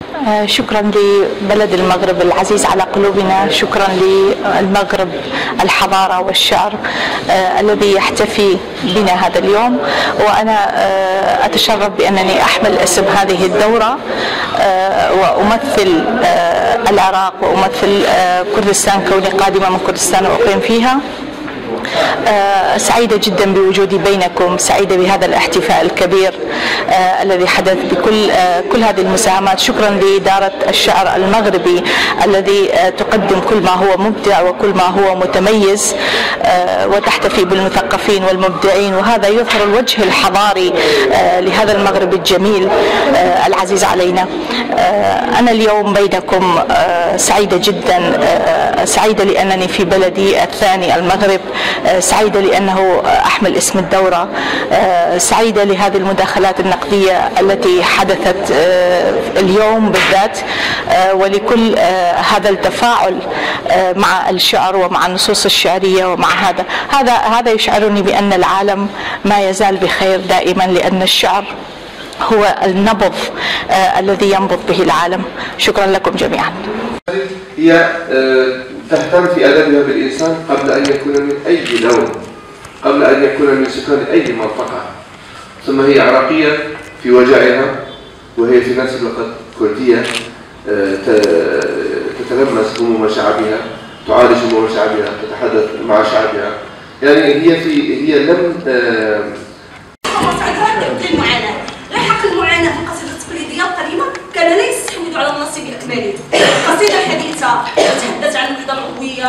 شكرا لبلد المغرب العزيز على قلوبنا، شكرا للمغرب الحضارة والشعر الذي يحتفي بنا هذا اليوم. وأنا أتشرف بأنني أحمل اسم هذه الدورة وأمثل العراق وأمثل كردستان كوني قادمة من كردستان وأقيم فيها. سعيدة جدا بوجودي بينكم، سعيدة بهذا الاحتفاء الكبير الذي حدث بكل هذه المساهمات. شكرا لإدارة الشعر المغربي الذي تقدم كل ما هو مبدع وكل ما هو متميز وتحتفي بالمثقفين والمبدعين، وهذا يظهر الوجه الحضاري لهذا المغرب الجميل العزيز علينا. أنا اليوم بينكم سعيدة جدا، سعيدة لأنني في بلدي الثاني المغرب، سعيدة لأنه أحمل اسم الدورة، سعيدة لهذه المداخلات النقدية التي حدثت اليوم بالذات، ولكل هذا التفاعل مع الشعر ومع النصوص الشعرية ومع هذا يشعرني بأن العالم ما يزال بخير دائما، لأن الشعر هو النبض الذي ينبض به العالم. شكرا لكم جميعا. هي تهتم في أدبها بالإنسان قبل أن يكون من أي لون، قبل أن يكون من سكان أي منطقة، ثم هي عراقية في وجعها، وهي في نفس الوقت كردية تتلمس هموم شعبها، تعالج هموم شعبها، تتحدث مع شعبها. يعني هي لم لاحق المعاناة في القصيدة التقليدية القديمة كان لا يستحوذ على النص بأكمله. القصيدة الحديثة تتحدث عن الوحدة العضوية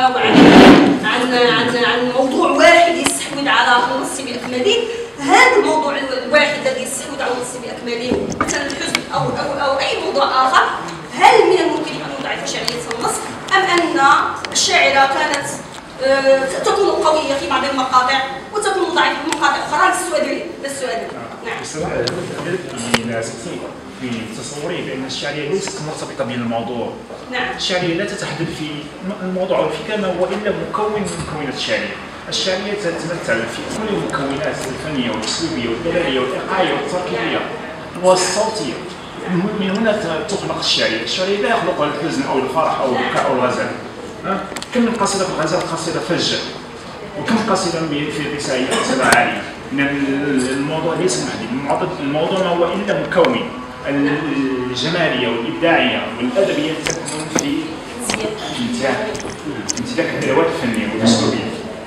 وعن موضوع واحد يستحوذ على النص بأكمله. هذا الموضوع الواحد الذي يستحوذ على النص بأكمله، مثلا الحزن أو أي موضوع آخر، هل من الممكن أن يضعف شعرية النص، أم أن الشاعرة كانت تكون قوية في بعض المقاطع وتكون ضعيفة في مقاطع أخرى؟ للسؤال. نعم. بصراحة في تصوري بأن الشعرية ليست مرتبطة بالموضوع. نعم. الشعرية لا تتحدث في الموضوع الفكرة ما هو إلا مكون من مكونات الشعرية. الشعرية تتمثل في كل المكونات الفنية والأسلوبية والدلالية والإيقاعية والتركيبية والصوتية. من هنا تخلق الشعرية. الشعرية لا يخلقها الحزن أو الفرح أو البكاء أو الغزل. كم من قصيدة في الغزل قصيدة فجة، وكم قصيدة في الرسائل قصيدة عالية. الموضوع ليس محدد، الموضوع ما هو إلا مكون. الجمالية والإبداعية والأدبية تكمن في امتلاك الأدوات الفنية والأسلوبية.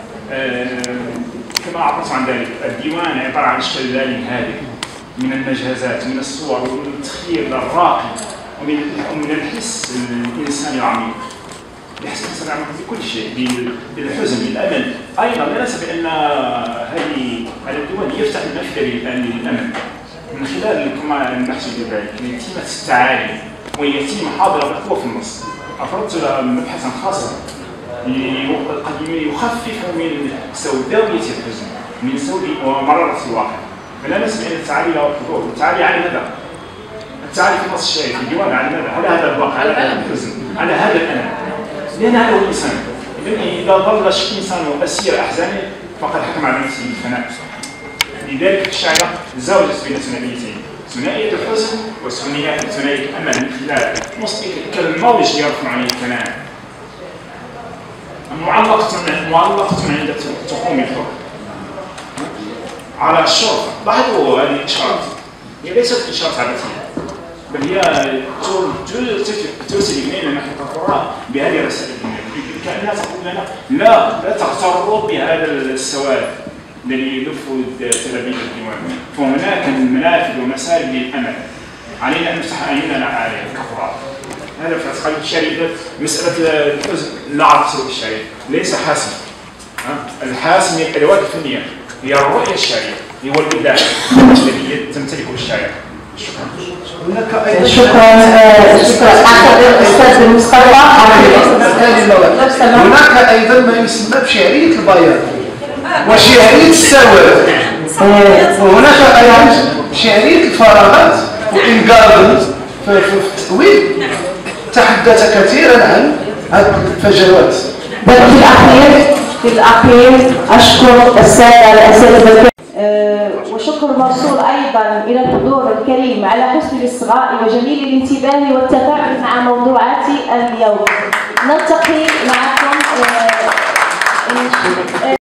كما عبرت عن ذلك، الديوان عبارة عن شلال هادئ من المجازات، من الصور والتخيل الراقي، ومن الحس الإنساني العميق. يحس الإنسان العميق بكل شيء، بالحزن، بالأمل. أيضا لا ننسى بأن هذا الديوان يفتح النافذة للأمل من خلال كما نحسب ذلك يتيمة التعالي، وهي يتيمة حاضرة بقوة في النص. أفردت لها مبحثا خاصا قد يخفف من سوداوية الحزن، من سود ومرارة الواقع. فلا ننسى بأن التعالي له حضور. التعالي على ماذا؟ التعالي في النص الشعري في الديوان على ماذا؟ على هذا الواقع، على هذا الحزن، على هذا الألم. لأن هذا هو الإنسان. إذا ظل الإنسان أسير أحزانه فقد حكم على نفسه بالفناء. لذلك الشاعرة زوجت بين ثنائيتين، ثنائية الحزن وثنائية الأمل، من خلال نص كالموج يرفع عن الكلام، معلقة عند تقوم الحب على الشرطة. لاحظوا هذه الإشارات، هي ليست إشارات عبثية، بل هي ترسل إلينا نحن كقراء بهذه الرسائل، كأنها تقول لنا لا تغتروا بهذا السواد الذي يلف تلابيب الديوان، فهناك منافذ ومسالك للأمل، علينا أن نفتح أعيننا عليها كقراء. هذا في اعتقاد الشعرية. مسألة الحزن لا علاقة بالشعرية، ليس حاسم. الحاسم هي الأدوات الفنية، هي الرؤية الشعرية، هو الإبداع الذي تمتلكه الشاعر. شكرا. شكرا. أستاذ مصطفى. هناك أيضا ما يسمى بشعرية البياض وشعرية السواد، وهناك أيضا شعرية الفراغات. وإن جاردن في التأويل تحدث كثيرا عن هذه الفجوات. في الأخير أشكر السادة الأساتذة وشكرا والشكر موصول أيضا إلى الحضور الكريم على حسن الإصغاء وجميل الانتباه والتفاعل مع موضوعات اليوم. نلتقي معكم